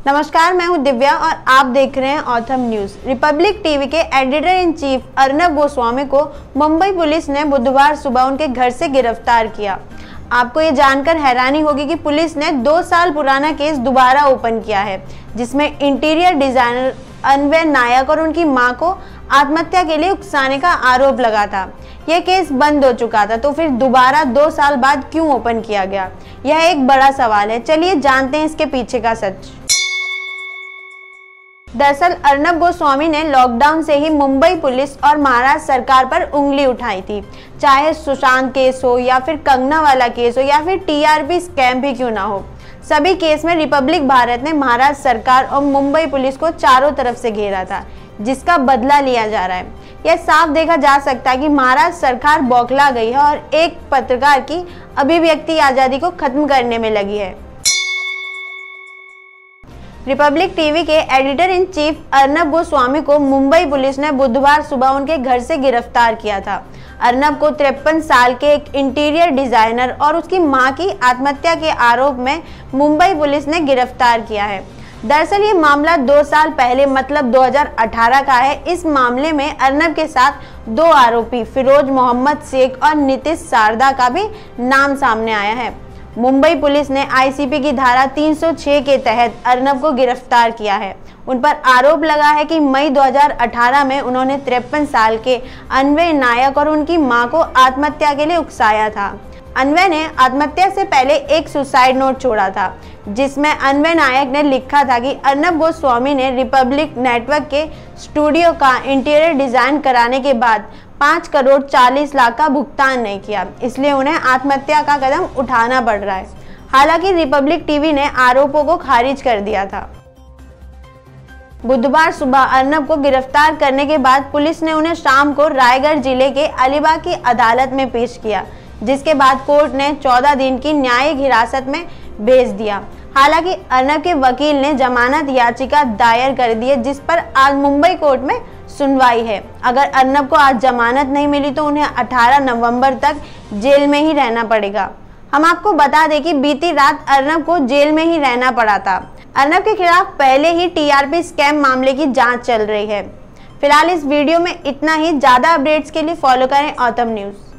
नमस्कार, मैं हूं दिव्या और आप देख रहे हैं ऑथम न्यूज। रिपब्लिक टीवी के editor in chief Arnab Goswami को मुंबई पुलिस ने बुधवार सुबह उनके घर से गिरफ्तार किया। आपको ये जानकर हैरानी होगी कि पुलिस ने 2 साल पुराना केस दोबारा ओपन किया है, जिसमें इंटीरियर डिजाइनर अन्वय नायक और उनकी मां को आत्महत्या के लिए उकसाने का आरोप लगा था। यह केस बंद हो चुका था, तो फिर दोबारा 2 साल बाद क्यों ओपन किया गया? यह एक बड़ा सवाल है। चलिए जानते हैं इसके पीछे का सच। दरअसल अर्नब गोस्वामी ने लॉकडाउन से ही मुंबई पुलिस और महाराष्ट्र सरकार पर उंगली उठाई थी। चाहे सुशांत केस हो या फिर कंगना वाला केस हो या फिर टीआरपी स्कैम भी क्यों ना हो, सभी केस में रिपब्लिक भारत ने महाराष्ट्र सरकार और मुंबई पुलिस को चारों तरफ से घेरा था, जिसका बदला लिया जा रहा है। यह साफ देखा जा सकता है कि महाराष्ट्र सरकार बौखला गई है और एक पत्रकार की अभिव्यक्ति आजादी को खत्म करने में लगी है। रिपब्लिक टीवी के editor in chief Arnab Goswami को मुंबई पुलिस ने बुधवार सुबह उनके घर से गिरफ्तार किया था। अर्नब को 53 साल के एक इंटीरियर डिजाइनर और उसकी मां की आत्महत्या के आरोप में मुंबई पुलिस ने गिरफ्तार किया है। दरअसल ये मामला 2 साल पहले मतलब 2018 का है। इस मामले में अर्नब के साथ 2 आरोपी फिरोज मोहम्मद शेख और नीतीश शारदा का भी नाम सामने आया है। मुंबई पुलिस ने आईसीपी की धारा 306 के तहत अर्नब को गिरफ्तार किया है। उन पर आरोप लगा है कि मई 2018 में उन्होंने 53 साल के अन्वय नायक और उनकी मां को आत्महत्या के लिए उकसाया था। अन्वय ने आत्महत्या से पहले एक सुसाइड नोट छोड़ा था, जिसमें अन्वय नायक ने लिखा था कि अर्नब गोस्वामी ने रिपब्लिक नेटवर्क के स्टूडियो का इंटीरियर डिजाइन कराने के बाद 5 करोड़ 40 लाख का भुगतान नहीं किया, इसलिए उन्हें आत्महत्या का कदम उठाना पड़ रहा है। हालांकि रिपब्लिक टीवी ने आरोपों को खारिज कर दिया था। बुधवार सुबह अर्नब को गिरफ्तार करने के बाद पुलिस ने उन्हें शाम को रायगढ़ जिले के अलीबाग की अदालत में पेश किया, जिसके बाद कोर्ट ने 14 दिन की न्यायिक हिरासत में भेज दिया। हालांकि अर्नब के वकील ने जमानत याचिका दायर कर दी है, जिस पर आज मुंबई कोर्ट में सुनवाई है। अगर अर्नब को आज जमानत नहीं मिली तो उन्हें 18 नवंबर तक जेल में ही रहना पड़ेगा। हम आपको बता दें कि बीती रात अर्नब को जेल में ही रहना पड़ा था। अर्नब के खिलाफ पहले ही टीआरपी स्कैम मामले की जांच चल रही है। फिलहाल इस वीडियो में इतना ही। ज्यादा अपडेट्स के लिए फॉलो करें ऑथम न्यूज।